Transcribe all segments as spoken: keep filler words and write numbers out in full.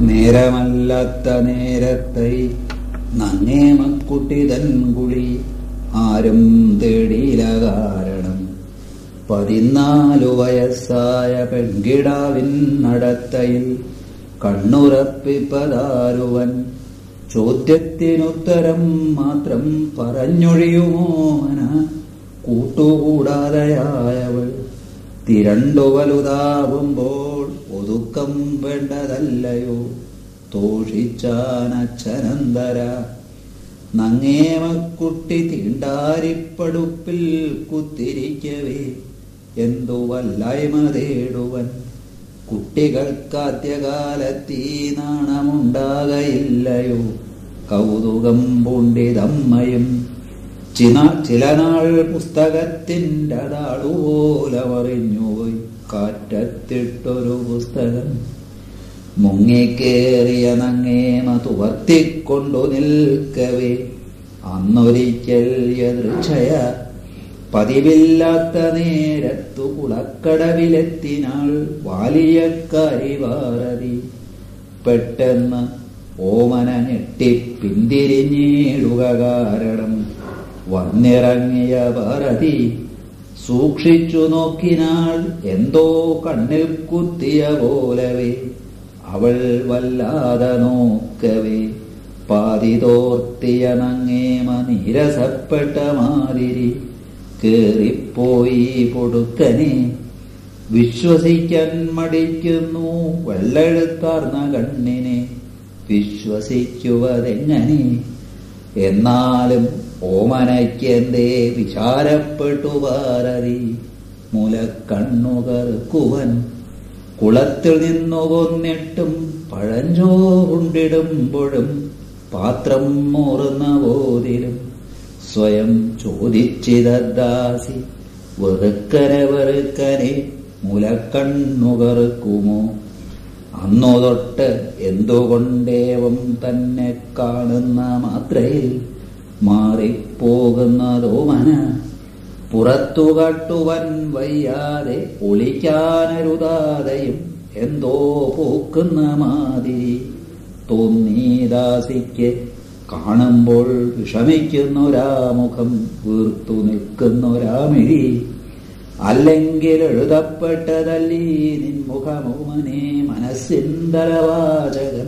നേരമല്ലാത്ത നേരത്തെ നങ്ങേമക്കുട്ടി തൻകുളി ആരും തേടിയില കാരണം പതിനാലു വയസ്സായ പെൺകിടാവിൻ നടത്തയിൽ കണ്ണുറപ്പിപ്പതാരുവൻ ചോദ്യത്തിനുത്തരം മാത്രം പറഞ്ഞൊഴിയുമോ മന കൂട്ടുകൂടാതെയായവൾ തിരണ്ടു വലുതാവുമ്പോൾ ഒതുക്കം വേണ്ടതല്ലയോ തോഷിച്ചാനച്ഛനന്തര നങ്ങേമക്കുട്ടി തീണ്ടാരിപ്പടുപ്പിൽ കുത്തിരിക്കവേ എന്തു വല്ലായ്മ തേടുവൻ കുട്ടികൾക്കാദ്യകാലത്തീ നാണമുണ്ടാകയില്ലയോ കൗതുകം പൂണ്ടിതമ്മയും ചില ചില നാൾ പുസ്തകത്തിൻ്റെ താളുപോലെ മറിഞ്ഞുപോയി കാറ്റത്തിട്ടൊരു പുസ്തകം മുങ്ങിക്കേറിയ നങ്ങേമ തുവർത്തിക്കൊണ്ടു നിൽക്കവേ അന്നൊരിക്കൽ യദൃച്ഛയ പതിവില്ലാത്ത നേരത്തു കുളക്കടവിലെത്തിനാൾ വാലിയക്കാരി ഭാരതി പെട്ടെന്ന് ഓമന ഞെട്ടി പിന്തിരിഞ്ഞിടുക കാരണം വന്നിറങ്ങിയ ഭാരതി സൂക്ഷിച്ചു നോക്കിനാൾ എന്തോ കണ്ണിൽ കുത്തിയ പോലവേ അവൾ വല്ലാതെ നോക്കവേ പാതിതോർത്തിയ നങ്ങേമ നീരസപ്പെട്ട മാതിരി കേറിപ്പോയി പൊടുക്കനെ വിശ്വസിക്കാൻ മടിക്കുന്നു വെള്ളെഴുത്താർന്ന കണ്ണിനെ വിശ്വസിക്കുവതെങ്ങനെ എന്നാലും ഓമനയ്ക്കെന്തേ വിചാരപ്പെട്ടു ഭാരതി മുലക്കണ്ണുകർക്കുവൻ കുളത്തിൽ നിന്നു കൊന്നിട്ടും പഴഞ്ചോറുണ്ടിടുമ്പോഴും പാത്രം മൂറുന്ന പോതിലും സ്വയം ചോദിച്ചിതദാസി വെറുക്കനെ വെറുക്കനെ മുലക്കണ്ണുകർക്കുമോ അന്നു തൊട്ട് എന്തുകൊണ്ടേവം തന്നെ കാണുന്ന മാത്രയിൽ മാറിപ്പോകുന്നതോമന പുറത്തു കാട്ടുവൻ വയ്യാതെ ഒളിക്കാനരുതാതെയും എന്തോ പോക്കുന്ന മാതിരി തോന്നീദാസിക്ക് കാണുമ്പോൾ വിഷമിക്കുന്നൊരാമുഖം വീർത്തു നിൽക്കുന്നൊരാമിഴി അല്ലെങ്കിൽ എഴുതപ്പെട്ടതല്ലീ നിൻമുഖമോമനെ മനസ്സിന്തരവാചകൻ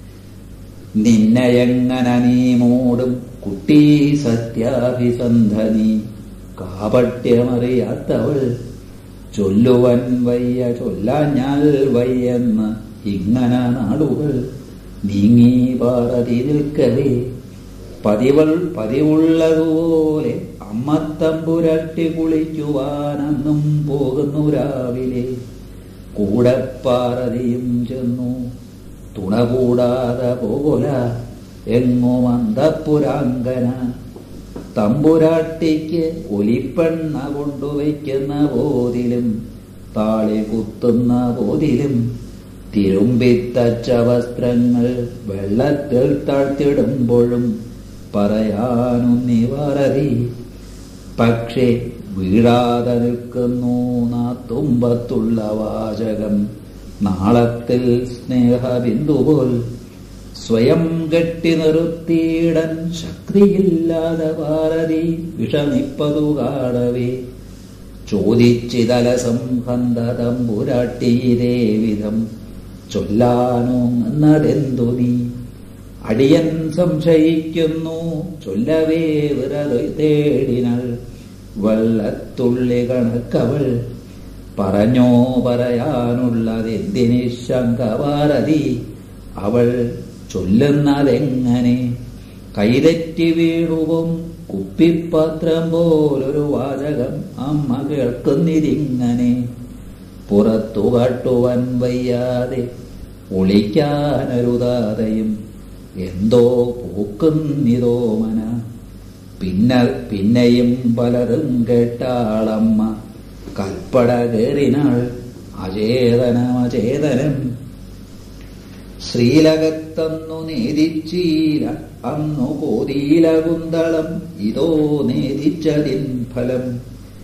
നിന്നെയെങ്ങനെ നീ മൂടും കുട്ടി സത്യാഭിസന്ധനി കാപട്യമറിയാത്തവൾ ചൊല്ലുവൻ വയ്യ ചൊല്ലാഞ്ഞാൽ വയ്യെന്ന് ഇങ്ങനെ നാടുകൾ നീങ്ങി പാറതി നിൽക്കവേ പതിവൾ പതിവുള്ളതുപോലെ അമ്മത്തമ്പുരട്ടി കുളിക്കുവാനന്നും പോകുന്നു രാവിലെ കൂടെ പാറതിയും ചെന്നു തുണ കൂടാതെ പോല എങ്ങും അന്തപ്പുരാങ്കന തമ്പുരാട്ടിക്ക് ഒലിപ്പെണ്ണ കൊണ്ടുവയ്ക്കുന്ന പോതിലും താളി കുത്തുന്ന പോതിലും തിരുമ്പിത്തച്ച വസ്ത്രങ്ങൾ വെള്ളത്തിൽ താഴ്ത്തിടുമ്പോഴും പറയാനൊന്നി ഭാരതി പക്ഷേ വീഴാതെ നിൽക്കുന്നു നാ തുമ്പത്തുള്ള വാചകം നാളത്തിൽ സ്നേഹബിന്ദുപോൽ സ്വയം കെട്ടി നിർത്തിയിടൻ ശക്തിയില്ലാതെ ഭാരതി വിഷമിപ്പതു കാടവേ ചോദിച്ചിതലസം ഹന്ത തമ്പുരാട്ടിയിരേ വിധം ചൊല്ലാനോ എന്നതെന്തു നീ അടിയൻ സംശയിക്കുന്നു ചൊല്ലവേ വിറത് തേടിനൾ വെള്ളത്തുള്ളി കണക്കവൾ പറഞ്ഞോ പറയാനുള്ളതെന്തിനി ശങ്ക ഭാരതി അവൾ ചൊല്ലുന്നതെങ്ങനെ കൈതെറ്റി വീഴുവും കുപ്പിപ്പാത്രം പോലൊരു വാചകം അമ്മ കേൾക്കുന്നിതിങ്ങനെ പുറത്തു കാട്ടുവാൻ വയ്യാതെ ഒളിക്കാനരുതാതെയും എന്തോ പോക്കുന്നിതോ മന പിന്നെ പിന്നെയും പലതും കേട്ടാളമ്മ കൽപ്പട കേറിനാൾ അചേതനമചേതനം ശ്രീലകത്തന്നു നേദിച്ചീല അന്നു കോതീല കുന്തളം ഇതോ നേദിച്ചതിൻ ഫലം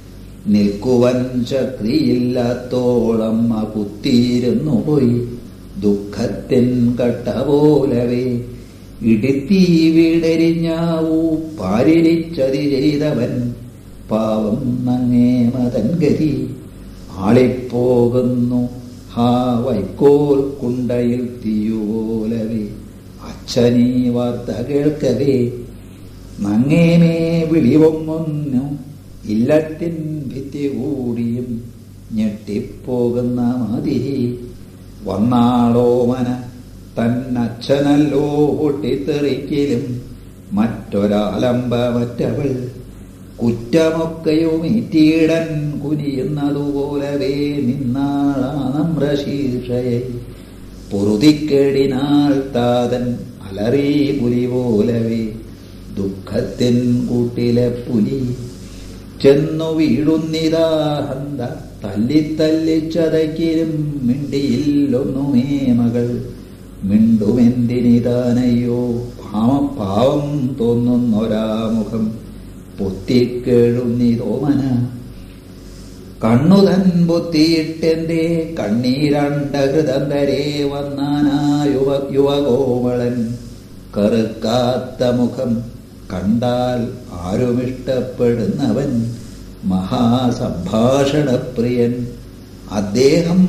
നിൽക്കുവൻ ശക്തിയില്ലാത്തോളമ്മ കുത്തിയിരുന്നു പോയി ദുഃഖത്തിൻ കട്ട പോലവേ ഇടുത്തി വീടരിഞ്ഞാവൂ പാരിരിച്ചതി ചെയ്തവൻ പാവം നങ്ങേ മതൻ ഗതി ആളിപ്പോകുന്നു ഹാ വൈക്കോൽ കുണ്ടയിൽ തീയുപോലവേ അച്ഛനീ വാർത്ത കേൾക്കവേ നങ്ങേമേ വിളിവൊങ്ങൊന്നു ഇല്ലത്തിൻ ഭിത്തി കൂടിയും ഞെട്ടിപ്പോകുന്ന മാതിരി വന്നാളോമന തന്നച്ഛനല്ലോ പൊട്ടിത്തെറിക്കലും മറ്റൊരാലമ്പ മറ്റവൾ കുറ്റമൊക്കെയുമീറ്റീടൻ കുനിയുന്നതുപോലവേ നിന്നാളാ നമ്രശീർഷയെ പൊറുതിക്കേടിനാൾ താതൻ അലറി പുലി പോലവേ ദുഃഖത്തിൻ കൂട്ടിലെ പുലി ചെന്നു വീഴുന്നിതാഹന്ത തല്ലിത്തല്ലിച്ചതയ്ക്കിലും മിണ്ടിയില്ലൊന്നുമേ മകൾ മിണ്ടുമെന്തിനിതാനയ്യോ പാവം പാവം തോന്നുന്നൊരാമുഖം പൊത്തിക്കേഴുന്നിതോമന കണ്ണുതൻ പൊത്തിയിട്ടെന്റെ കണ്ണീരണ്ടഹൃദന്തരേ വന്നാനാ യുവ യുവകോമളൻ കറുക്കാത്ത മുഖം കണ്ടാൽ ആരുമിഷ്ടപ്പെടുന്നവൻ മഹാസംഭാഷണപ്രിയൻ അദ്ദേഹം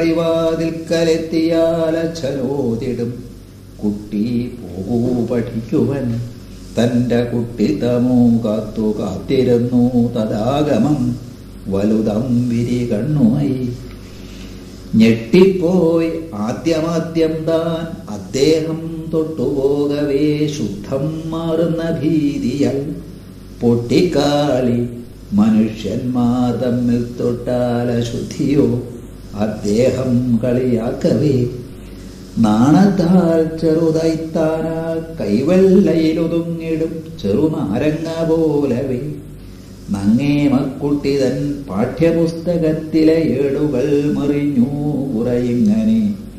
പടിവാതിൽക്കലെത്തിയാലച്ഛനോതിടും കുട്ടി പോകൂ പഠിക്കുവൻ തന്റെ കുട്ടിത്തമോ കാത്തു കാത്തിരുന്നു തദാഗമം വലുതം വിരി കണ്ണുമായി ഞെട്ടിപ്പോയി ആദ്യമാദ്യം താൻ അദ്ദേഹം തൊട്ടുപോകവേ ശുദ്ധം മാറുന്ന ഭീതിയാൽ പൊട്ടിക്കാളി മനുഷ്യന്മാർ തമ്മിൽ തൊട്ടാൽ അശുദ്ധിയോ അദ്ദേഹം കളിയാക്കവേ നാണത്താൽ ചെറുതൈത്താന കൈവെള്ളയിലൊതുങ്ങിടും ചെറുനാരങ്ങ പോലവേ നങ്ങേ മക്കുട്ടി തൻ പാഠ്യപുസ്തകത്തിലെ ഏടുകൾ മറിഞ്ഞു കുറയിങ്ങനെ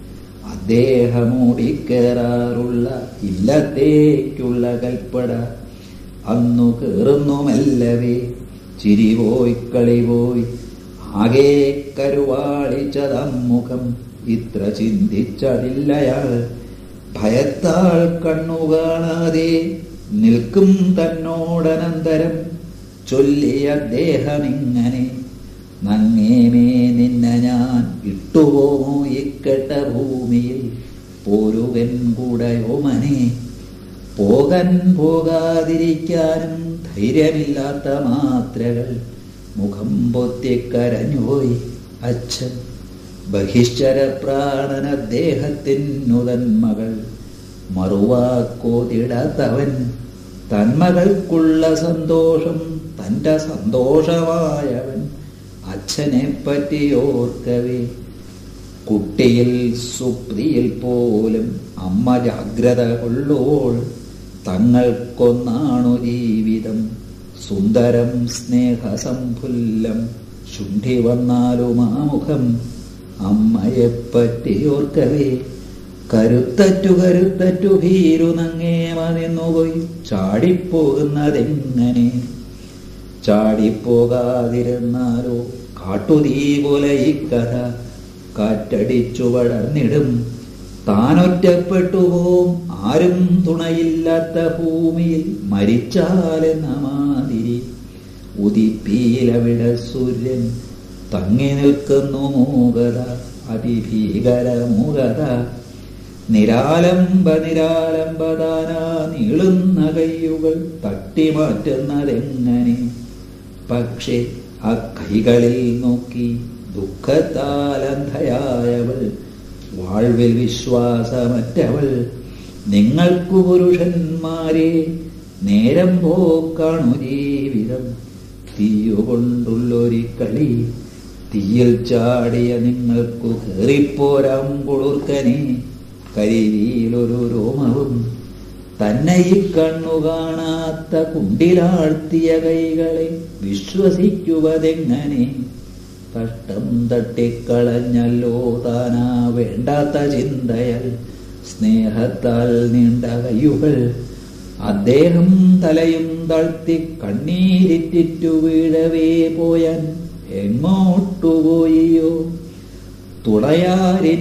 അദ്ദേഹമോടിക്കേറാറുള്ള ഇല്ലത്തേക്കുള്ള കൽപ്പട അന്നു കേറുന്നുമല്ലവേ ചിരിപോയി കളിപോയി ആകെ കരുവാളിച്ചതമ്മുഖം ഇത്ര ചിന്തിച്ചതില്ലയാൾ ഭയത്താൽ കണ്ണു കാണാതെ നിൽക്കും തന്നോടനന്തരം ചൊല്ലി അദ്ദേഹമിങ്ങനെ നങ്ങേമേ നിന്നെ ഞാൻ ഇട്ടുപോമോ ഇക്കെട്ട ഭൂമിയിൽ പോരുകൻ കൂടെയോമനെ പോകൻ പോകാതിരിക്കാനും ധൈര്യമില്ലാത്ത മാത്രകൾ മുഖം പൊത്തിക്കരഞ്ഞുപോയി അച്ഛൻ ബഹിഷ്ഠര പ്രാണൻ അദ്ദേഹത്തിനുതൻ മകൾ മറുവാക്കോതിടാത്തവൻ തന്മകൾക്കുള്ള സന്തോഷം തന്റെ സന്തോഷമായവൻ അച്ഛനെ പറ്റിയോർക്കവേ കുട്ടിയിൽ സുപ്രിയിൽ പോലും അമ്മ ജാഗ്രത കൊള്ളുവോൾ തങ്ങൾക്കൊന്നാണു ജീവിതം സുന്ദരം സ്നേഹസംഫുല്ലം ശുണ്ഠി വന്നാലും ആ മുഖം അമ്മയെപ്പറ്റിയോർക്കവേ കരുത്തറ്റു കരുത്തറ്റു ഭീരു നങ്ങേമ നിന്നുപോയി ചാടിപ്പോകുന്നതെങ്ങനെ ചാടിപ്പോകാതിരുന്നാലോ കാട്ടുതീ പോലെ ഈ കഥ കാറ്റടിച്ചു വളർന്നിടും താനൊറ്റപ്പെട്ടുപോം ആരും തുണയില്ലാത്ത ഭൂമിയിൽ മരിച്ചാലെന്ന മാതിരി ഉദിപ്പീലവിടെ സൂര്യൻ തങ്ങി നിൽക്കുന്നു മൂകത അതിഭീകര മൂകത നിരാലംബ നിരാലംബദാനാ നീളുന്ന കയ്യുകൾ തട്ടിമാറ്റുന്നതെങ്ങനെ പക്ഷേ ആ കൈകളിൽ നോക്കി ദുഃഖത്താലന്ധയായവൾ വാഴ്വിൽ വിശ്വാസമറ്റവൾ നിങ്ങൾക്കു പുരുഷന്മാരെ നേരം പോക്കാണു ജീവിതം തീയുകൊണ്ടുള്ളൊരു കളി തീയിൽ ചാടിയ നിങ്ങൾക്കു കേറിപ്പോരാം കുളിർക്കനെ കരിയിലൊരു രോമവും തന്നെ ഈ കണ്ണു കാണാത്ത കുണ്ടിലാഴ്ത്തിയ കൈകളെ വിശ്വസിക്കുവതെങ്ങനെ കഷ്ടം തട്ടിക്കളഞ്ഞല്ലോ താനാ വേണ്ടാത്ത ചിന്തയാൽ സ്നേഹത്താൽ നീണ്ട കയ്യുകൾ അദ്ദേഹം തലയും താഴ്ത്തി കണ്ണീരിറ്റിറ്റു വീഴവേ പോയാൻ എങ്ങോട്ടുപോയോ തുണയാരിനി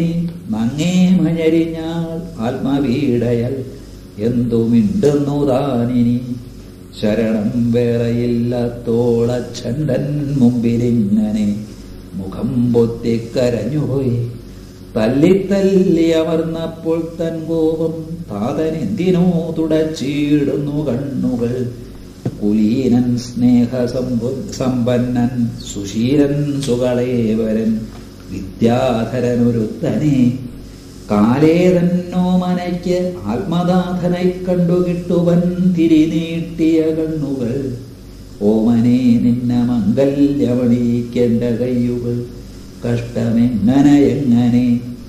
നങ്ങേ മഞ്ഞരിഞ്ഞാൾ ആത്മവീടയൽ എന്തു മിണ്ടുന്നു താനിനി. ശരണം വേറെയില്ലാത്തോളച്ഛണ്ടൻ മുമ്പിലിങ്ങനെ മുഖം പൊത്തിക്കരഞ്ഞുപോയി. തല്ലിത്തല്ലി അമർന്നപ്പോൾ തൻ കോപം താതനെന്തിനോ തുടച്ചിടുന്നു കണ്ണുകൾ. കുലീനൻ സ്നേഹസമ്പു സമ്പന്നൻ സുശീലൻ സുകളേവരൻ വിദ്യാധരനൊരുത്തനെ കാലേതന്നോ മനയ്ക്ക് ആത്മദാഥനായി കണ്ടുകിട്ടുവൻ തിരിനീട്ടിയ കണ്ണുകൾ. ഓമനെ നിന്ന മംഗല്യമണിയിക്കേണ്ട കയ്യുകൾ കഷ്ടമെങ്ങനെ എങ്ങനെ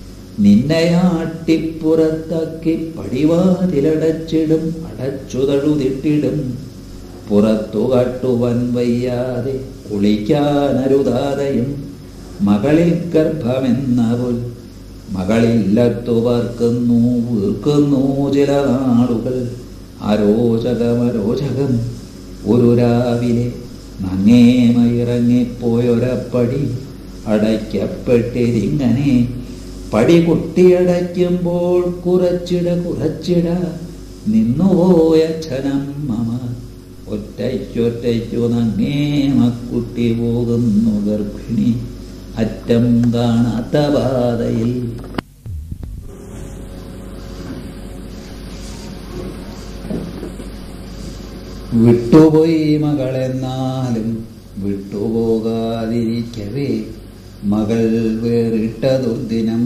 നിന്നയാട്ടിപ്പുറത്താക്കി പടിവാതിലടച്ചിടും അടച്ചു തഴുതിട്ടിടും. പുറത്തു കാട്ടുവാൻ വയ്യാതെ കുളിക്കാനരുതാതെയും മകളിൽ ഗർഭമെന്ന പോൽ മകളില്ലത്തു പാർക്കുന്നു വീർക്കുന്നു ചില നാളുകൾ. അരോചകമരോചകം ഒരു രാവിലെ നങ്ങേമയിറങ്ങിപ്പോയൊരപ്പടി അടയ്ക്കപ്പെട്ടിരിങ്ങനെ. പടി കുട്ടിയടയ്ക്കുമ്പോൾ കുറച്ചിട കുറച്ചിട നിന്നുപോയ ഛനമ്മ. ഒറ്റയ്ക്കൊറ്റയ്ക്കു നങ്ങേമക്കുട്ടി പോകുന്നു ഗർഭിണി അറ്റം കാണാത്ത പാതയിൽ. വിട്ടുപോയി മകളെന്നാലും വിട്ടുപോകാതിരിക്കവേ മകൾ വേറിട്ടതുദിനം.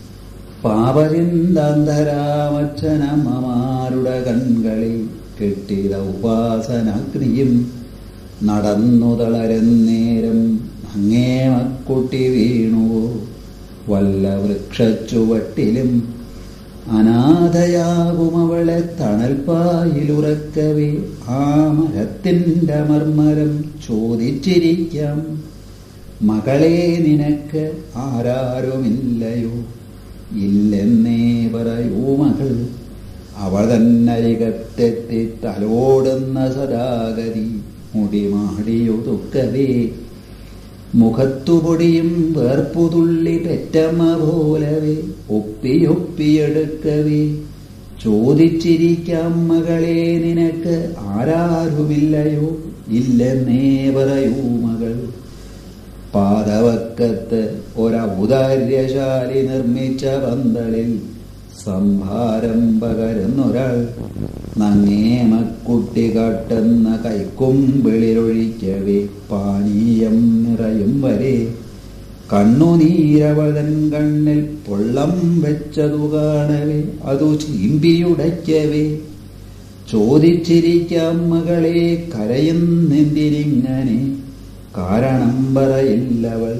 പാപചിന്താന്തരാമച്ഛനമ്മമാരുടെ കൺകളിൽ കെട്ടിട ഉപാസനാഗ്നിയും നടന്നു തളരുന്നേരം അങ്ങേ മക്കുട്ടി വീണുവോ വല്ല വൃക്ഷച്ചുവട്ടിലും. അനാഥയാകുമവളെ തണൽപ്പായിലുറക്കവേ ആ മരത്തിൻ്റെ മർമ്മരം ചോദിച്ചിരിക്കാം. മകളെ നിനക്ക് ആരാരുമില്ലയോ? ഇല്ലെന്നേ പറയൂ മകൾ. അവൾ തന്നരികത്തെത്തി തലോടുന്ന സദാഗതി മുടിമാടിയൊതുക്കവേ. മുഖത്തുപൊടിയും വേർപ്പുതുള്ളി പെറ്റമ്മ പോലവേ ഒപ്പിയൊപ്പിയെടുക്കവേ. ചോദിച്ചിരിക്കാം മകളെ നിനക്ക് ആരാരുമില്ലയോ? ഇല്ലെന്നേ പറയൂ മകൾ. പാതവക്കത്ത് ഒരൗദാര്യശാലി നിർമ്മിച്ച പന്തളിൽ സംഭാരം പകരുന്നൊരാൾ നങ്ങേമക്കുട്ടി കാട്ടുന്ന കൈക്കുമ്പിളിലൊഴിക്കവേ പാനീയം നിറയും വരെ. കണ്ണുനീരവതൻ കണ്ണിൽ പൊള്ളം വെച്ചതു കാണവേ അതു ചീമ്പിയുടയ്ക്കവേ. ചോദിച്ചിരിക്കാം മകളെ കരയുന്നെന്തിരിങ്ങനെ? കാരണം പറയില്ലവൾ.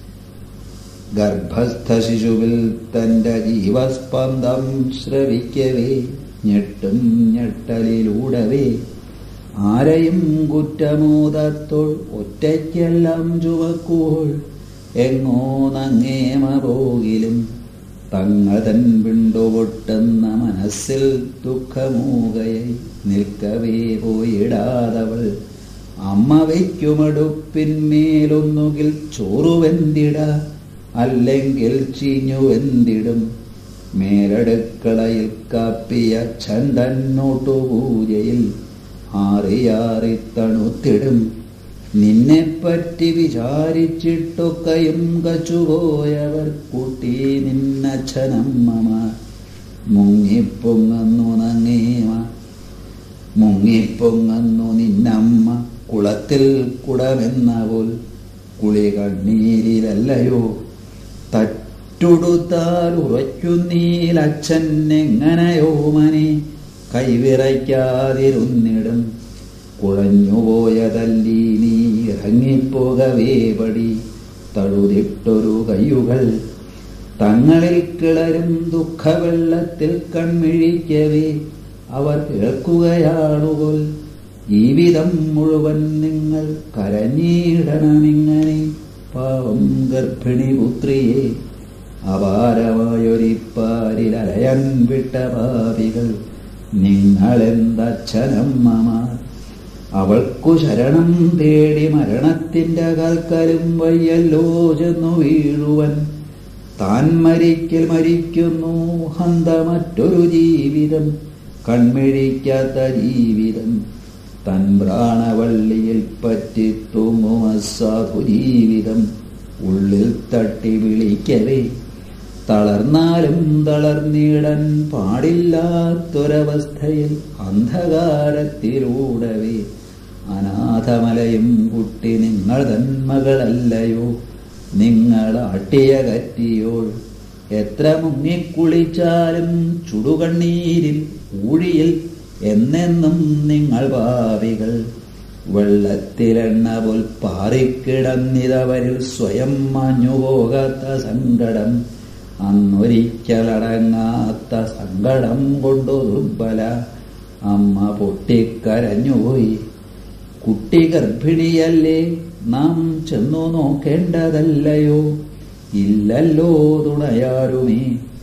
ഗർഭസ്ഥ ശിശുവിൽ തന്റെ ജീവസ്പന്ദം ശ്രവിക്കവേ ഞെട്ടും ഞെട്ടലിലൂടവേ. ആരെയും കുറ്റമോദത്തോൾ ഒറ്റയ്ക്കെല്ലാം ചുവക്കുവോൾ എങ്ങോ നങ്ങേമ പോകിലും തങ്ങതൻ വിണ്ടുപൊട്ടുന്ന മനസ്സിൽ ദുഃഖമൂകയായി നിൽക്കവേ പോയിടാതവൾ. അമ്മ വയ്ക്കുമടുപ്പിന്മേലൊന്നുകിൽ ചോറുവെന്തിട അല്ലെങ്കിൽ ചീഞ്ഞുവെന്തിടും. മേലടുക്കളയിൽ കാപ്പിയ ചണ്ടന്നോട്ടുപൂജയിൽ ആറിയാറി തണുത്തിടും. നിന്നെപ്പറ്റി വിചാരിച്ചിട്ടൊക്കെയും കച്ചുപോയവർ കൂട്ടി നിന്നച്ഛനമ്മമാർ. മുങ്ങിപ്പൊങ്ങന്നു നങ്ങേമ മുങ്ങിപ്പൊങ്ങന്നു നിന്നമ്മ കുളത്തിൽ കുടമെന്ന പോൽ. കുളി കണ്ണീരിലല്ലയോ തട്ടുടുത്താൽ ഉറയ്ക്കുന്നീലച്ഛൻ എങ്ങനെയോ മനെ കൈവിറയ്ക്കാതിരുന്നിടും. കുഴഞ്ഞുപോയതല്ലീ നീ ഇറങ്ങിപ്പോകവേ പടി തഴുതിട്ടൊരു കയ്യുകൾ. തങ്ങളിൽ കിളരും ദുഃഖവെള്ളത്തിൽ കൺമിഴിക്കവേ അവർ കേൾക്കുകയാണുപോൽ. ജീവിതം മുഴുവൻ നിങ്ങൾ കരഞ്ഞിടണമിങ്ങനെ പാവം ഗർഭിണി പുത്രിയെ. അപാരമായൊരിപ്പാരിൽ അലയാൻ വിട്ട പാപികൾ നിങ്ങളെന്തച്ഛനമ്മമാർ. അവൾക്കു ശരണം തേടി മരണത്തിന്റെ കാൽക്കലും വയ്യല്ലോ ചെന്നു വീഴുവൻ. താൻ മരിക്കൽ മരിക്കുന്നു ഹന്ത മറ്റൊരു ജീവിതം, കൺമിഴിക്കാത്ത ജീവിതം. തൻ പ്രാണവള്ളിയിൽ പറ്റി തൂങ്ങും അസാധു ജീവിതം, ഉള്ളിൽ തട്ടി വിളിക്കവേ തളർന്നാലും തളർന്നിടാൻ പാടില്ലാത്തൊരവസ്ഥയിൽ അന്ധകാരത്തിലൂടവേ. അനാഥമലയും കുട്ടി നിങ്ങൾ തന്മകളല്ലയോ, നിങ്ങളാട്ടിയ കറ്റിയോൾ. എത്ര മുങ്ങിക്കുളിച്ചാലും ചുടുകണ്ണീരിൽ ഊഴിയിൽ എന്നെന്നും നിങ്ങൾ പാപികൾ. വെള്ളത്തിലെണ്ണ പോൽ പാറിക്കിടന്നിതവരിൽ സ്വയം മാഞ്ഞുപോകാത്ത സങ്കടം, അന്നൊരിക്കലടങ്ങാത്ത സങ്കടം കൊണ്ടു ദുർബല അമ്മ പൊട്ടിക്കരഞ്ഞുപോയി. കുട്ടി ഗർഭിണിയല്ലേ, നാം ചെന്നു നോക്കേണ്ടതല്ലയോ? ഇല്ലല്ലോ തുണയാരുമേ.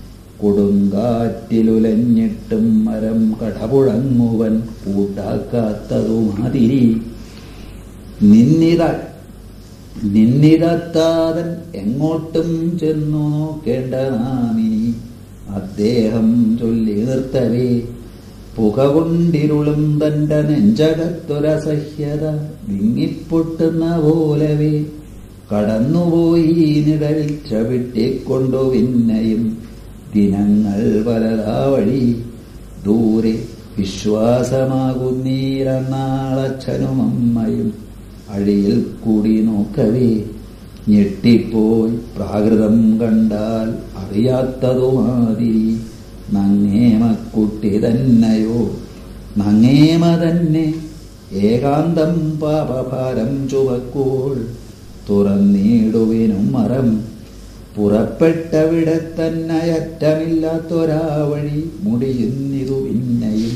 കൊടുങ്കാറ്റിലുലഞ്ഞിട്ടും മരം കടപുഴങ്ങുവൻ കൂട്ടാക്കാത്തതുമാതിരി. നിന്നിത നിന്നിതത്താതൻ എങ്ങോട്ടും ചെന്നു നോക്കേണ്ട നാമിനി. അദ്ദേഹം ചൊല്ലി നിർത്തവേ പുക കൊണ്ടിരുളും തന്റെ നെഞ്ചകത്തൊരസഹ്യത വിങ്ങിപ്പൊട്ടുന്ന പോലവേ. കടന്നുപോയി നിഴലിൽ ചവിട്ടിക്കൊണ്ടു പിന്നെയും ദിനങ്ങൾ പലതാ വഴി. ദൂരെ വിശ്വാസമാകുന്നീരന്നാളച്ഛനും അമ്മയും അഴിയിൽ കൂടി നോക്കവേ. ഞെട്ടിപ്പോയി പ്രാകൃതം കണ്ടാൽ അറിയാത്തതുമാതിരി. നങ്ങേമക്കുട്ടി തന്നെയോ, നങ്ങേമ തന്നെ ഏകാന്തം പാപഭാരം ചുവക്കുമ്പോൾ. തുറന്നിടുവിനും മറം പുറപ്പെട്ടവിടെ തന്നെ അറ്റമില്ലാത്തൊരാ വഴി മുടിയുന്നിതു പിന്നെയും.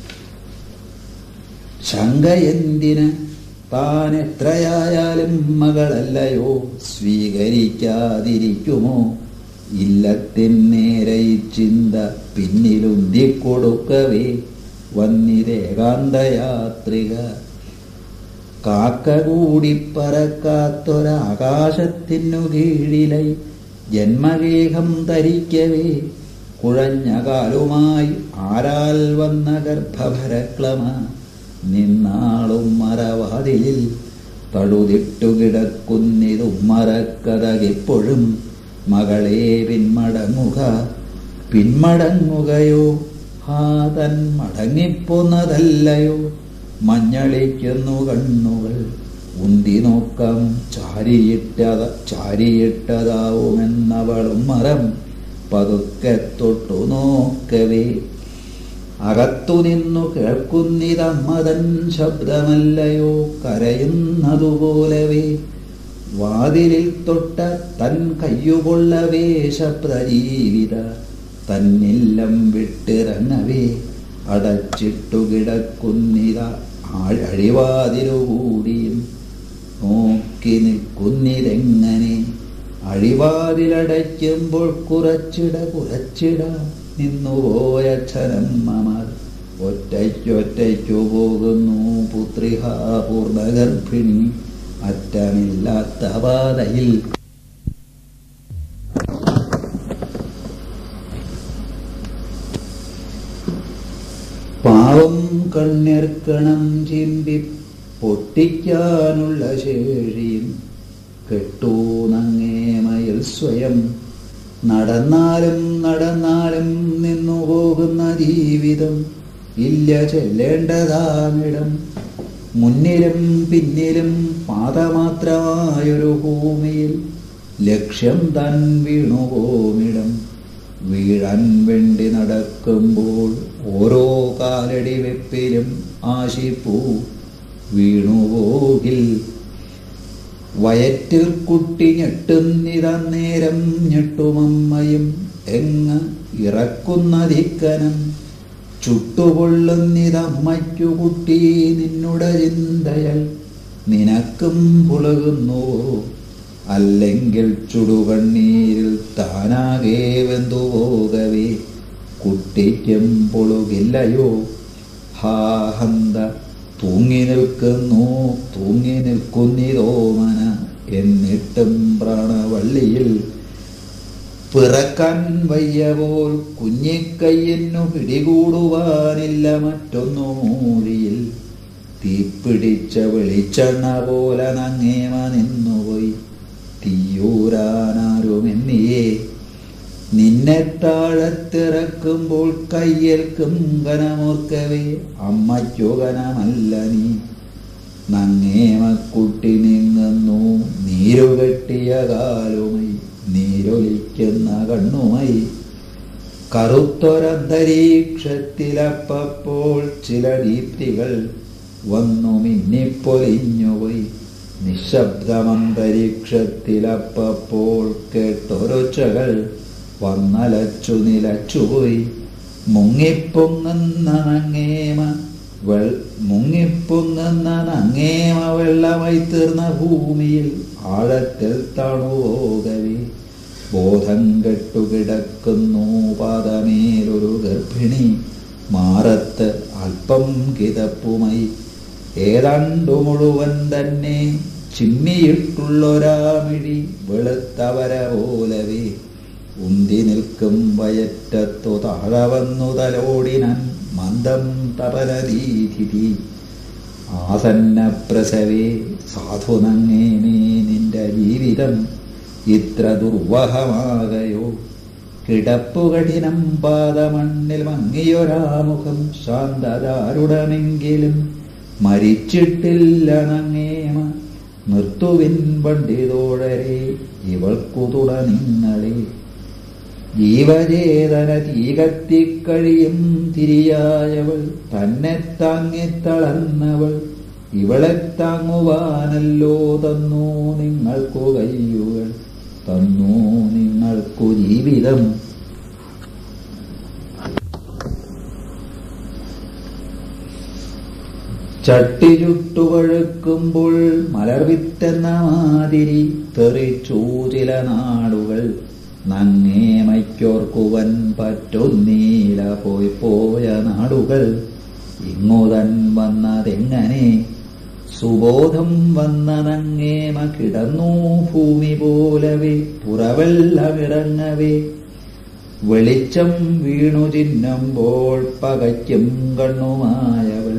ശങ്കയെന്തിന്, താൻ എത്രയായാലും മകളല്ലയോ, സ്വീകരിക്കാതിരിക്കുമോ? ഇല്ലത്തിന്നേരെ ഈ ചിന്ത പിന്നിലുന്തിക്കൊടുക്കവേ വന്നിതേകാന്തയാത്രിക. കാക്ക കൂടി പറക്കാത്തൊരാകാശത്തിനു കീഴിലായി ജന്മഗേഹം ധരിക്കവേ. കുഴഞ്ഞ കാലുമായി ആരാൽ വന്ന ഗർഭഭരക്ലമ. നിന്നാളും മരവാതിലിൽ തടുതിട്ടുകിടക്കുന്നിതും മറക്കഥകിപ്പോഴും. മകളെ പിന്മടങ്ങുക, പിന്മടങ്ങുകയോ? ഹാ തൻ മടങ്ങിപ്പോന്നതല്ലയോ? മഞ്ഞളിക്കുന്നു കണ്ണുകൾ, ഉന്തി നോക്കാം ചാരിയിട്ടത ചാരിയിട്ടതാവുമെന്നവളും മരം പതുക്കെ തൊട്ടു നോക്കവേ. അകത്തുനിന്നു കേൾക്കുന്നിതമ്മതൻ ശബ്ദമല്ലയോ, കരയുന്നതുപോലവേ. വാതിലിൽ തൊട്ട തൻ കയ്യുകൊള്ളവേ ശബ്ദജീവിത. തന്നില്ലം വിട്ടിറങ്ങവേ അടച്ചിട്ടു കിടക്കുന്നിത അഴിവാതിലുകൂടിയും. നോക്കി നിൽക്കുന്നിതെങ്ങനെ? അഴിവാതിലടയ്ക്കുമ്പോൾ കുറച്ചിട കുറച്ചിട നിന്നുപോയ ക്ഷരമ്മമാർ. ഒറ്റയ്ക്കൊറ്റയ്ക്കു പോകുന്നു പുത്രിഹ പൂർണ്ണഗർഭിണി അറ്റമില്ലാത്ത പാതയിൽ. പാവം കണ്ണിർക്കണം ചിമ്പി പൊട്ടിക്കാനുള്ള ശേഷിയും കെട്ടു നങ്ങേമയിൽ സ്വയം. നടന്നാലും നടന്നാലും നിന്നു പോകുന്ന ജീവിതം ഇല്ല ചെല്ലേണ്ടതാമിടം. മുന്നിലും പിന്നിലും പാദമാത്രമായൊരു ഭൂമിയിൽ ലക്ഷ്യം താൻ വീണുപോമിടം. വീഴാൻ വേണ്ടി നടക്കുമ്പോൾ ഓരോ കാലടി വെപ്പിലും ആശിപ്പൂ വീണുപോകിൽ. വയറ്റിൽ കുട്ടി ഞെട്ടുന്നിതന്നേരം ഞെട്ടുമമ്മയും എങ്ങ് ഇറക്കുന്നതിക്കനം. ചുട്ടുപൊള്ളുന്നിതമ്മയ്ക്കു കുട്ടി നിന്നുടെ ചിന്തയൽ നിനക്കും പുളകുന്നുവോ? അല്ലെങ്കിൽ ചുടുകണ്ണീരിൽ താനാകെ വെന്തുപോകവേ കുട്ടിക്കും പൊളുകില്ലയോ? ഹാ ഹന്ത തൂങ്ങി നിൽക്കുന്നു തൂങ്ങി നിൽക്കുന്നിതോമന. എന്നിട്ടും പ്രാണവള്ളിയിൽ പിറക്കാൻ വയ്യ പോൽ കുഞ്ഞിക്കയ്യന്നു പിടികൂടുവാനില്ല മറ്റൊന്നു മൂഴിയിൽ തീപ്പിടിച്ച വെളിച്ചെണ്ണ പോലെ നങ്ങേമ നിന്നുപോയി തീയൂരാനാരുമെന്നിയേ നിന്നെ താഴത്തിറക്കുമ്പോൾ കയ്യേൽക്കും കനമോർക്കവേ അമ്മയ്ക്കു കനമല്ല നീ നങ്ങേമക്കുട്ടി നീങ്ങുന്നു നീരുകെട്ടിയ കാലുമൈ നീരൊലിക്കുന്ന കണ്ണുമൈ കറുത്തൊരന്തരീക്ഷത്തിലപ്പോൾ ചില ദീപ്തികൾ വന്നു മിന്നിപ്പൊലിഞ്ഞുപോയി നിശബ്ദമന്തരീക്ഷത്തിലപ്പോൾ കേട്ടൊരൊച്ചകൾ വന്നലച്ചു നിലച്ചുപോയി മുങ്ങിപ്പൊങ്ങുന്ന നങ്ങേമ വെ മുങ്ങിപ്പൊങ്ങുന്ന നങ്ങേമ വെള്ളമായി തീർന്ന ഭൂമിയിൽ ആഴത്തിൽ താണുപോകവേ ബോധം കെട്ടുകിടക്കുന്നു പാദമേലൊരു ഗർഭിണി മാറത്ത് അല്പം കിതപ്പുമായി ഏതാണ്ടു മുഴുവൻ തന്നെ ചിമ്മിയിട്ടുള്ളൊരാമിഴി വെളുത്തവര പോലവേ ഉന്തി നിൽക്കും വയറ്റത്തു താഴെ വന്നു തലോടിനൻ മന്ദം തപലദീധിതി ആസന്ന പ്രസവേ സാധു നങ്ങേമേ നിന്റെ ജീവിതം ഇത്ര ദുർവഹമാകയോ കിടപ്പുകഠിനം പാദമണ്ണിൽ മങ്ങിയൊരാമുഖം ശാന്തദാരുടമെങ്കിലും മരിച്ചിട്ടില്ല നങ്ങേമ നിർത്തുവിൻ പണ്ഡിതോഴരെ ഇവൾക്കു തുട നിങ്ങളെ ജീവചേതന തീകത്തിക്കഴിയും തിരിയായവൾ തന്നെ താങ്ങിത്തളർന്നവൾ ഇവളെ താങ്ങുവാനല്ലോ തന്നു നിങ്ങൾക്കു കയ്യുകൾ തന്നു നിങ്ങൾക്കു ജീവിതം ചട്ടി ചുട്ടുപഴുക്കുമ്പോൾ മലർവിത്തെന്ന മാതിരി തെറിച്ചു ചില നാടുകൾ നങ്ങേമയ്ക്കോർക്കുവൻ പറ്റുന്നീല പോയി പോയ നാടുകൾ ഇങ്ങുതൻ വന്നതെങ്ങനെ സുബോധം വന്ന നങ്ങേമ കിടന്നു ഭൂമി പോലവേ പുറവെള്ളമിറങ്ങവേ വെളിച്ചം വീണു ചിന്നുമ്പോൾ പകയ്ക്കും കണ്ണുമായവൾ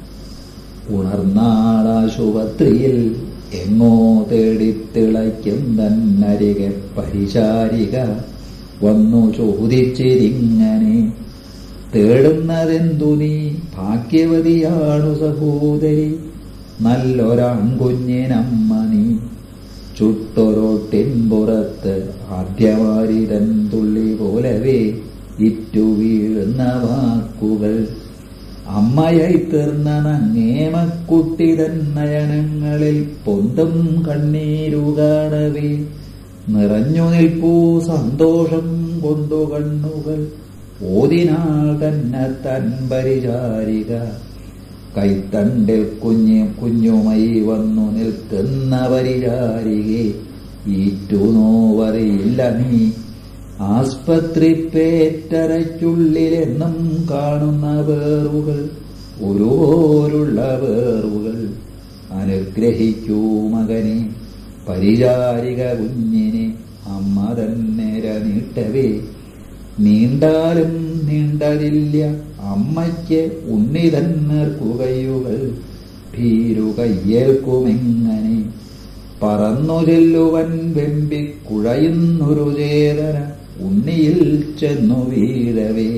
ഉണർന്നാളാശുപത്രിയിൽ എങ്ങോ തേടിത്തിളയ്ക്കും തന്നരികെ പരിചാരിക വന്നു ചോദിച്ചിരിങ്ങനെ തേടുന്നതെന്തു നീ ഭാഗ്യവതിയാണു സഹോദരി നല്ലൊരാൺകുഞ്ഞിനമ്മ നീ ചുട്ടൊരോട്ടിൻ പുറത്ത് ആദ്യവാരിതൻ തുള്ളി പോലവേ ഇറ്റു വീഴുന്ന വാക്കുകൾ അമ്മയായി തീർന്ന നങ്ങേമക്കുട്ടി തൻ നയനങ്ങളിൽ പൊന്തും കണ്ണീരു കാണവേ നിറഞ്ഞു നിൽപ്പൂ സന്തോഷം കൊണ്ടു കണ്ണുകൾ ഓതിനാൾ തന്നെ തൻ പരിചാരിക കൈത്തണ്ടിൽ കുഞ്ഞു കുഞ്ഞുമായി വന്നു നിൽക്കുന്ന പരിചാരികെ ഈറ്റു നോവറിയില്ല നീ ആസ്പത്രി പേറ്ററയ്ക്കുള്ളിലെന്നും കാണുന്ന വേറുകൾ ഒരുപോലുള്ള വേറുകൾ അനുഗ്രഹിക്കൂ മകനെ പരിചാരിക കുഞ്ഞിനെ അമ്മ തന്നേര നീട്ടവേ നീണ്ടാലും നീണ്ടതില്ല അമ്മയ്ക്ക് ഉണ്ണിതൻ നേർക്കുകയുകൾ ഭീരുകയ്യേൽക്കുമെങ്ങനെ പറന്നു ചെല്ലുവൻ വെമ്പിക്കുഴയുന്നൊരു ചേതന ഉണ്ണിയിൽ ചെന്നു വീഴവേ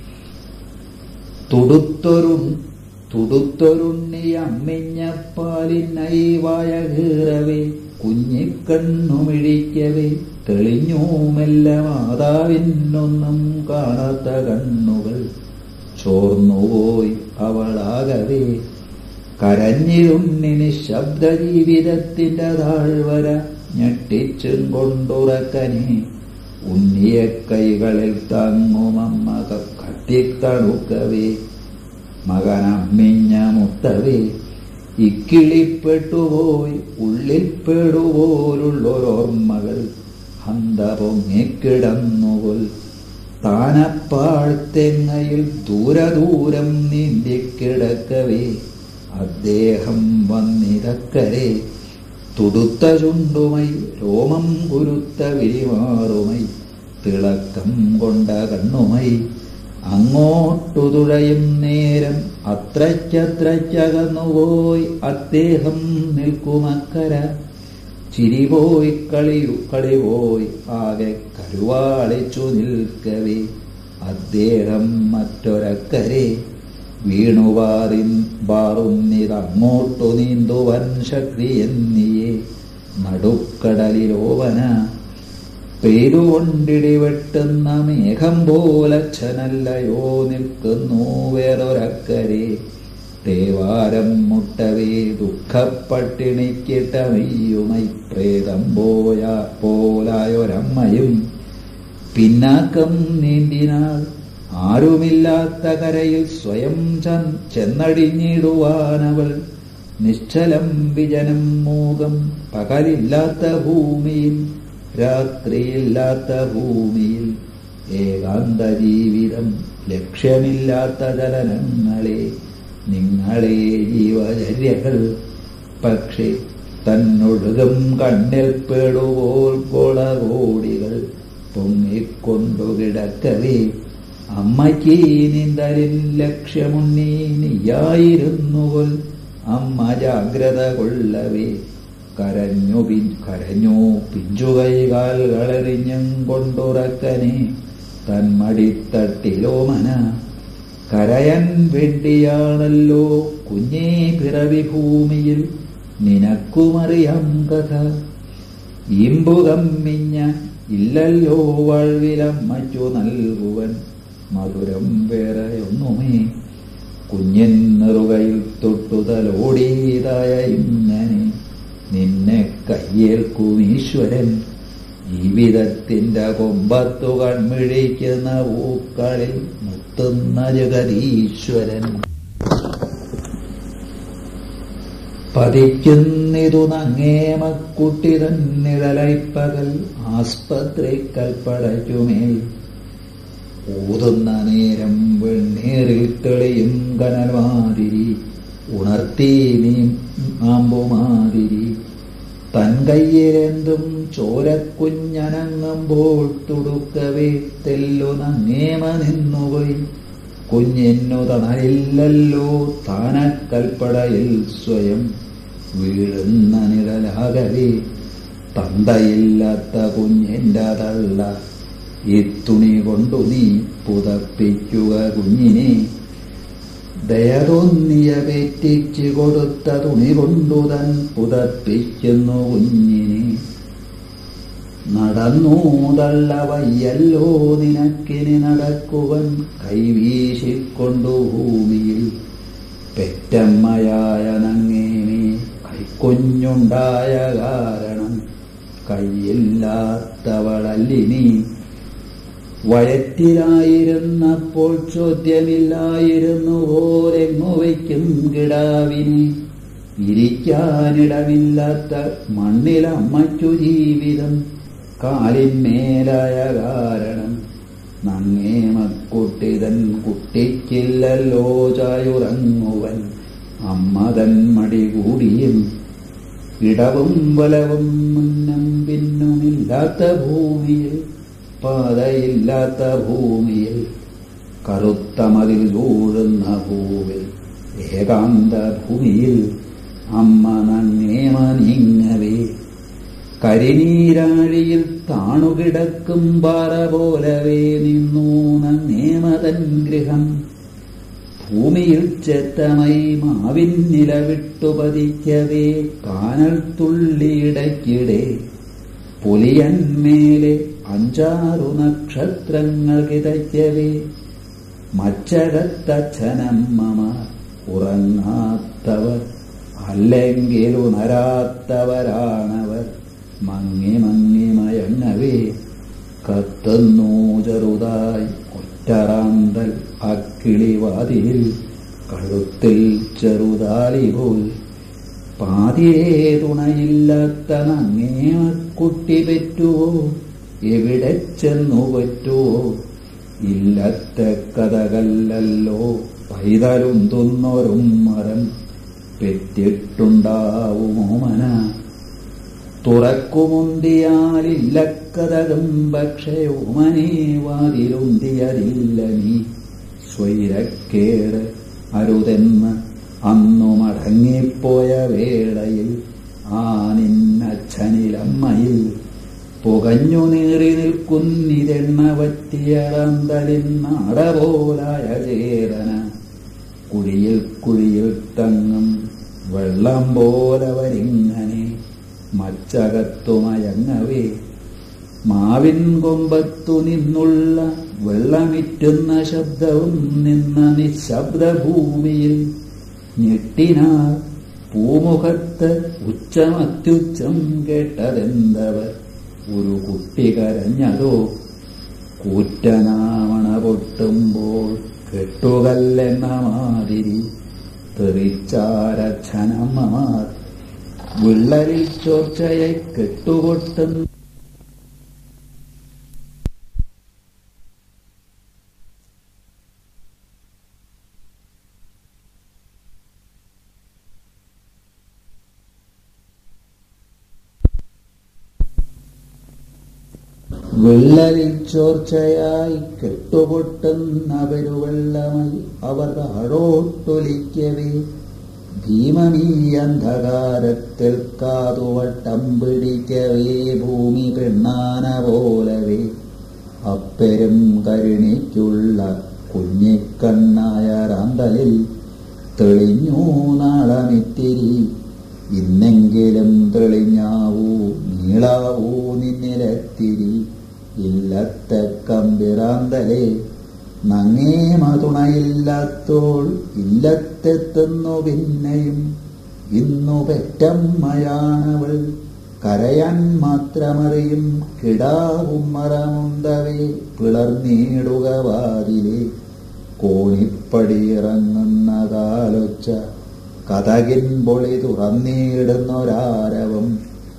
തുടുത്തൊരു തുടുത്തൊരുണ്ണി അമ്മിഞ്ഞപ്പാലിനായി വായ കീറവേ കുഞ്ഞിക്കണ്ണുമിഴിക്കവേ തെളിഞ്ഞു മെല്ലെ മാതാവിനൊന്നും കാണാത്ത കണ്ണുകൾ ചോർന്നുപോയി അവളാകവേ കരഞ്ഞിരുണ്ണി നിശബ്ദ ജീവിതത്തിന്റെ താഴ്വര ഞെട്ടിച്ചും കൊണ്ടുറക്കനെ ഉണ്ണിയെ കൈകളിൽ താങ്ങുമമ്മ കത്തിത്തണുക്കവേ മകനമ്മിഞ്ഞ മുത്തവേ ഇക്കിളിപ്പെട്ടുപോയി ഉള്ളിൽ പെടുപോലുള്ളൊരോർമ്മകൾ ഹന്ത പൊങ്ങിക്കിടന്നുകൊൽ താനപ്പാഴ്ത്തെങ്ങയിൽ ദൂരദൂരം നീന്തിക്കിടക്കവേ അദ്ദേഹം വന്നിതക്കരെ തുടുത്ത ചുണ്ടുമൈ രോമം കുരുത്ത വിരിമാറുമൈ തിളക്കം കൊണ്ട കണ്ണുമായി അങ്ങോട്ടു തുഴയും നേരം അത്രയ്ക്കത്രയ്ക്കകന്നുപോയി അദ്ദേഹം നിൽക്കുമക്കര. ചിരിപോയി കളിയു കളിപോയി ആകെ കരുവാളിച്ചു നിൽക്കവേ അദ്ദേഹം മറ്റൊരക്കരെ വീണുവാറി വാറുന്നിതങ്ങോട്ടു നീന്തുവൻ ശക്തി എന്നിയെ നടുക്കടലിലോവന പെയ്തുകൊണ്ടിടി വെട്ടുന്ന മേഘം പോലച്ഛനല്ലയോ നിൽക്കുന്നു വേറൊരക്കരെ. തേവാരം മുട്ടവേ ദുഃഖപ്പട്ടിണിക്കിട്ടമയ്യുമൈ പ്രേതം പോയ പോലായൊരമ്മയും പിന്നാക്കം നീന്തിനാൾ. ആരുമില്ലാത്ത കരയിൽ സ്വയം ചെന്നടിഞ്ഞിടുവാനവൾ നിശ്ചലം വിജനം മൂകം. പകലില്ലാത്ത ഭൂമിയിൽ രാത്രിയില്ലാത്ത ഭൂമിയിൽ ഏകാന്ത ജീവിതം ലക്ഷ്യമില്ലാത്ത ചലനങ്ങളെ നിങ്ങളെ ജീവചര്യകൾ. പക്ഷേ തന്നൊഴുകും കണ്ണിൽ പെടുപോൽ കൊളകോടികൾ പൊങ്ങിക്കൊണ്ടു കിടക്കവേ അമ്മയ്ക്ക് നീന്തലിൻ ലക്ഷ്യമുണ്ണി നീയായിരുന്നുവൽ. അമ്മ ജാഗ്രത കൊള്ളവേ കരഞ്ഞു പി കരഞ്ഞു പിഞ്ചുകൈകാൽകളെറിഞ്ഞും കൊണ്ടുറക്കനെ തന്മടിത്തട്ടിലോമന. കരയാൻ വേണ്ടിയാണല്ലോ കുഞ്ഞേ പിറവി ഭൂമിയിൽ നിനക്കുമറിയാം കഥ. ഈമ്പുകമ്മിഞ്ഞ ഇല്ലല്ലോ വാഴ്വിലമ്മച്ചു നൽകുവൻ മധുരം വേറെയൊന്നുമേ. കുഞ്ഞൻ നെറുകയിൽ തൊട്ടുതലോടിയതായ ഇങ്ങനെ നിന്നെ കയ്യേൽക്കും ഈശ്വരൻ. ജീവിതത്തിന്റെ കൊമ്പത്തു കൺമിഴിക്കുന്ന പൂക്കളിൽ മുത്തുന്ന ജഗതീശ്വരൻ. പതിക്കുന്നിതു നങ്ങേമക്കുട്ടി തന്നിഴലൈപ്പകൽ ആസ്പത്രി കൽപ്പടയ്ക്കുമേൽ. ഊതുന്ന നേരം വെണ്ണീറിൽ തെളിയും കനൽമാതിരി ഉണർത്തി നീ ആമ്പുമാതിരി. തൻ കയ്യിലെന്തും ചോരക്കുഞ്ഞനങ്ങുമ്പോൾ തുടുക്കവേ തെല്ലു നങ്ങേമ നിന്നുപോയി. കുഞ്ഞിന്നു തണലില്ലല്ലോ താനക്കൽപ്പടയിൽ സ്വയം വീഴുന്ന നിഴലാകവേ. തന്തയില്ലാത്ത കുഞ്ഞിൻ്റെ തള്ള ഈ തുണി കൊണ്ടു നീ പുതപ്പിക്കുക കുഞ്ഞിനെ. ദയതൊന്നിയ പേറ്റിച്ചു കൊടുത്ത തുണി കൊണ്ടു തൻ പുതപ്പിക്കുന്നു കുഞ്ഞിനെ. നടന്നു തള്ള വയ്യല്ലോ നിനക്കിനി നടക്കുവൻ കൈവീശിക്കൊണ്ടു ഭൂമിയിൽ. പെറ്റമ്മയായ നങ്ങേമേ കൈക്കുഞ്ഞുണ്ടായ കാരണം കൈയില്ലാത്തവളല്ലിനി. വയറ്റിലായിരുന്നപ്പോൾ ചോദ്യമില്ലായിരുന്നു ഓരെങ്ങു വയ്ക്കും കിടാവിനെ. ഇരിക്കാനിടമില്ലാത്ത മണ്ണിലമ്മച്ചു ജീവിതം കാലിന്മേലായ കാരണം നങ്ങേമക്കുട്ടി തൻ കുട്ടിക്കില്ലല്ലോ ചായുറങ്ങുവൻ അമ്മതൻ മടി കൂടിയും. ഇടവും വലവും മുന്നും പിന്നുമില്ലാത്ത ഭൂമിയിൽ പാതയില്ലാത്ത ഭൂമിയിൽ കറുത്ത മതിൽ ചൂടുന്ന ഭൂവിൽ ഏകാന്ത ഭൂമിയിൽ അമ്മ നങ്ങേമ നീങ്ങവേ. കരിനീരാഴിയിൽ താണുകിടക്കും പാറ പോലവേ നിന്നു നങ്ങേമതൻ ഗൃഹം. ഭൂമിയിൽ ചെത്തമൈ മാവിൻ നിലവിട്ടു പതിക്കവേ കാനൽ തുള്ളിയിടയ്ക്കിടെ. പുലിയന്മേലെ അഞ്ചാറു നക്ഷത്രങ്ങൾ കിതയ്ക്കവേ മച്ചകത്തച്ഛനമ്മമാർ ഉറങ്ങാത്തവർ അല്ലെങ്കിൽ ഉണരാത്തവരാണവർ. മങ്ങി മങ്ങി മയങ്ങവേ കത്തുന്നു ചെറുതായി ഒറ്ററാന്തൽ അക്കിളിവാതിൽ. കഴുത്തിൽ ചെറുതാലി പോൽ പാതിരേ തുണയില്ലാത്ത നങ്ങേമക്കുട്ടി പെറ്റുവോ എവിടെ ചെന്നു പറ്റുവോ. ഇല്ലത്തെ കഥകല്ലല്ലോ പൈതലുന്തുന്നൊരും മരം പെറ്റിട്ടുണ്ടാവുമോ മന. തുറക്കുമുന്തിയാലില്ല തുറക്കതകും പക്ഷേ ഓമനെ വാതിലുന്തിയതില്ല നീ. സ്വൈരക്കേട് അരുതെന്ന് അന്നു മടങ്ങിപ്പോയ വേളയിൽ ആ നിന്നച്ഛനിലമ്മയിൽ പുകഞ്ഞു നീറി നിൽക്കുന്നിതെണ്ണ പറ്റിയറന്തലിൻ നാടപോലായ ചേതന. കുഴിയിൽ കുഴിയിൽ തങ്ങും വെള്ളം പോലവരിങ്ങനെ മച്ചകത്തു മയങ്ങവേ. മാവിൻ കൊമ്പത്തു നിന്നുള്ള വെള്ളമിറ്റുന്ന ശബ്ദവും നിന്ന നിശബ്ദഭൂമിയിൽ ഞെട്ടിനാർ പൂമുഖത്ത് ഉച്ചമത്യുച്ചം കേട്ടതെന്തവർ. ഒരു കുട്ടി കരഞ്ഞതോ കൂറ്റനാമണ പൊട്ടുമ്പോൾ കെട്ടുകല്ലെന്ന മാതിരി തെറിച്ചാരച്ഛനമ്മമാർ വിള്ളലിൽ ചോർച്ചയെ കെട്ടുപൊട്ടുന്നു. വിള്ളലിൽ ചോർച്ചയായി കെട്ടുപൊട്ടുന്ന പെരുവെള്ളമായി അവർ താഴോട്ടൊലിക്കവേ. ഭീമമീ അന്ധകാരത്തിൽ കാതുവട്ടം പിടിക്കവേ. ഭൂമി പെണ്ണാന പോലവേ അപ്പെരും കരുണിക്കുള്ള കുഞ്ഞിക്കണ്ണായ റാന്തലിൽ തെളിഞ്ഞു നാളമിത്തിരി. ഇന്നെങ്കിലും തെളിഞ്ഞാവൂ നീളാവൂ നിന്നിലെത്തിരി. ഇല്ലത്തെ കമ്പിറാന്തലേ നങ്ങേ മതുണയില്ലാത്തോൾ ഇല്ലത്തെത്തുന്നു പിന്നെയും. ഇന്നു പെറ്റമ്മയാണവൾ കരയാൻ മാത്രമറിയും. കിടാവും മറമുണ്ടവേ പിളർന്നീടുക വാതിലേ. കോണിപ്പടിയിറങ്ങുന്ന കാലൊച്ച കതകിൻ പൊളി തുറന്നിടുന്നൊരാരവം.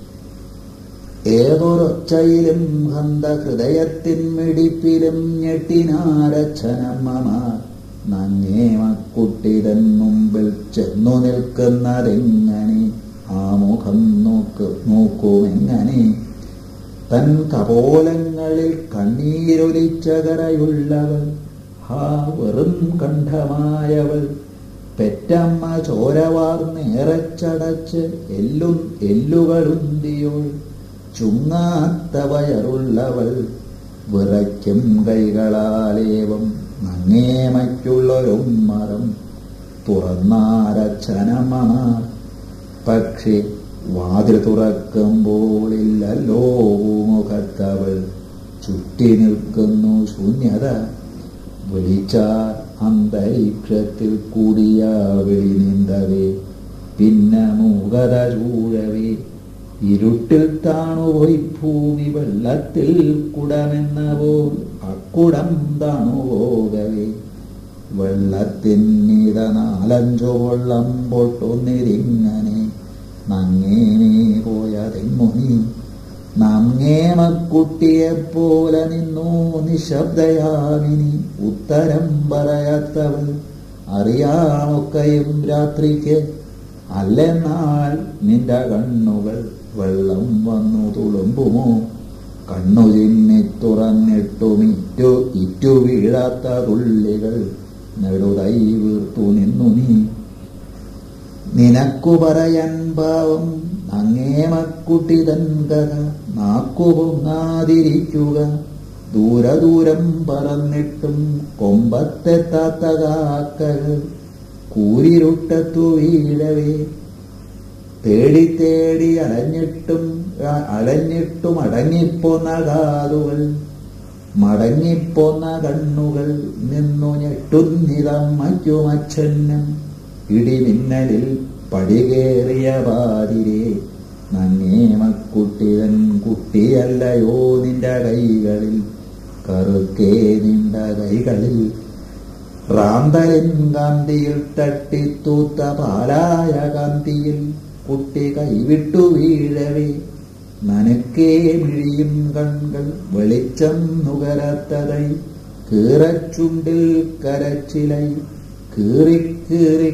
ഏതൊരൊച്ചയിലും ഹന്ത ഹൃദയത്തിൻ മിടിപ്പിലും ഞെട്ടിനാരച്ഛനമ്മമാർ. നങ്ങേ മക്കുട്ടിതൻ മുമ്പിൽ ചെന്നു നിൽക്കുന്നതെങ്ങനെ? ആ മുഖം നോക്ക് നോക്കുമെങ്ങനെ? തൻ കപോലങ്ങളിൽ കണ്ണീരൊലിച്ച കരയുള്ളവൾ. ഹാ വെറും കണ്ഠമായവൾ. പെറ്റമ്മ ചോരവാർന്നേറച്ചടച്ച് എല്ലും എല്ലുകളുന്തിയോൾ. ചുങ്ങാത്ത വയറുള്ളവൾ. വിറയ്ക്കും കൈകളാലേവം നങ്ങേമയ്ക്കുള്ളൊരുമ്മറം തുറന്നാരച്ഛനമ്മമാർ. പക്ഷേ വാതിൽ തുറക്കുമ്പോളില്ലല്ലോ മുഖത്തവൾ. ചുറ്റി നിൽക്കുന്നു ശൂന്യത. വിളിച്ചാൽ അന്തരീക്ഷത്തിൽ കൂടിയ വിളി നീന്തവേ. പിന്നെ മൂകത ചൂഴവേ. ഇരുട്ടിൽ താണുപോയി ഭൂമി വെള്ളത്തിൽ കുടമെന്ന പോൽ അക്കുടം താണുപോകവേ. വെള്ളത്തിന്നിത നാലഞ്ചു വെള്ളം പൊട്ടുന്നിരിങ്ങനെ. നങ്ങേനേ പോയതെങ്ങുനി. നങ്ങേമക്കുട്ടിയെപ്പോലെ നിന്നു നിശബ്ദയാമിനി. ഉത്തരം പറയാത്തവൾ. അറിയാമൊക്കെയും രാത്രിക്ക്. അല്ലെന്നാൽ നിന്റെ കണ്ണുകൾ വെള്ളം വന്നു തുളുമ്പുമോ? കണ്ണു ചിമ്മി തുറന്നിട്ടുമിറ്റു ഇറ്റു വീഴാത്ത തുള്ളികൾ നെടുതൈ വീർത്തു നിന്നു നീ. നിനക്കു പറയാൻ ഭാവം നങ്ങേമക്കുട്ടിതൻ കഥ. നാക്കുപൊങ്ങാതിരിക്കുക. ദൂരദൂരം പറന്നിട്ടും കൊമ്പത്തെത്താത്ത കാക്കകൾ കൂരിരുട്ടത്തു വീഴവേ. തേടി തേടി അലഞ്ഞിട്ടും അലഞ്ഞിട്ടും അടങ്ങിപ്പോന്ന കാതുകൾ മടങ്ങിപ്പോന്ന കണ്ണുകൾ നിന്നു ഞെട്ടുന്നിതമ്മയ്ക്കുമച്ഛന്നം. ഇടിമിന്നലിൽ പടികേറിയ പാതിരേ. നങ്ങേമക്കുട്ടിതൻ കുട്ടിയല്ലയോ നിന്റെ കൈകളിൽ. കറുക്കേ നിന്റെ കൈകളിൽ. റാന്തലിൻ കാന്തിയിൽ തട്ടിത്തൂത്ത പാലായ കാന്തിയിൽ കുട്ടി കൈവിട്ടു വീഴവേ. നനക്കേ മിഴിയും കൺകൾ വെളിച്ചം നുകരാത്തതൈ. കീറച്ചുണ്ടിൽ കരച്ചിലൈ.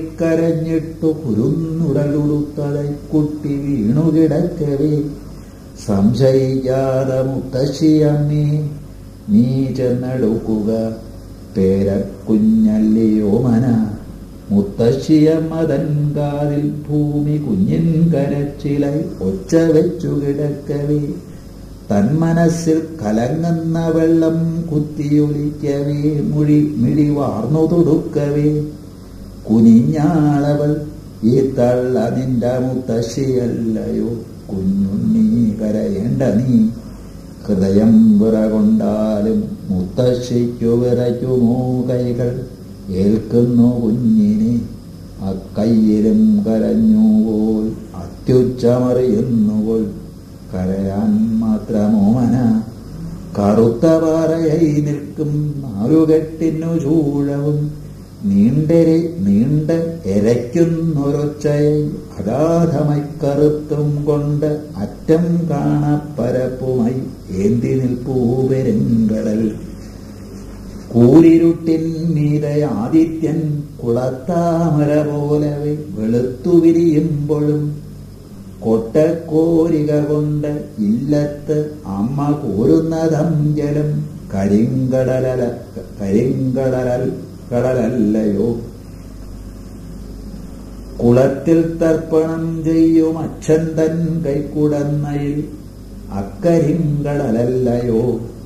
കീറിക്കീറിക്കരഞ്ഞിട്ടു കുരുന്നുടലുടുത്തതൈ. കുട്ടി വീണുകിടക്കവേ. സംശയിക്കാതെ മുത്തശ്ശിയമ്മേ നീ ചെന്നെടുക്കുക പേരക്കുഞ്ഞല്ലയോ മന. മുത്തശ്ശിയമ്മ തൻ കാതിൽ ഭൂമി കുഞ്ഞിൻ കരച്ചിലായി ഒച്ച വെച്ചു കിടക്കവേ, തന്മനസ്സിൽ കലങ്ങുന്ന വെള്ളം കുത്തിയൊലിക്കവേ, മുഴി മിഴി വാർന്നു തൊടുക്കവേ, കുനിഞ്ഞാളവൾ ഈ തള്ള നിന്റെ മുത്തശ്ശിയല്ലയോ. കുഞ്ഞുണ്ണീ കരയേണ്ട നീ, ഹൃദയം വിറകൊണ്ടാലും മുത്തശ്ശിക്കു വിറയ്ക്കുമോ കൈകൾ. ഏൽക്കുന്നു കുഞ്ഞിനെ അക്കയ്യിലും കരഞ്ഞുപോൽ, അത്യുച്ചമറിയുന്നുപോൽ കരയാൻ മാത്രമോ മന. കറുത്ത പാറയായി നിൽക്കും നാലുകെട്ടിനു ചൂഴവും നീണ്ടരെ നീണ്ട എരയ്ക്കുന്നൊരൊച്ചയായി അഗാധമായി കറുത്തും കൊണ്ട് അറ്റം കാണപ്പരപ്പുമായി ഏന്തി നിൽപ്പൂ പെരുങ്കടൽ. കൂരിരുട്ടിൻ മീതെ ആദിത്യൻ കുളത്താമര പോലവെ വെളുത്തു വിരിയുമ്പോഴും കൊട്ടക്കോരിക കൊണ്ട് ഇല്ലത്ത് അമ്മ കോരുന്നതം ജലം കരിങ്കടലല കരിങ്കടലൽ കടലല്ലയോ. കുളത്തിൽ തർപ്പണം ചെയ്യും അച്ഛൻ തൻ കൈക്കുടന്നയിൽ അക്കരിങ്കടലല്ലയോ.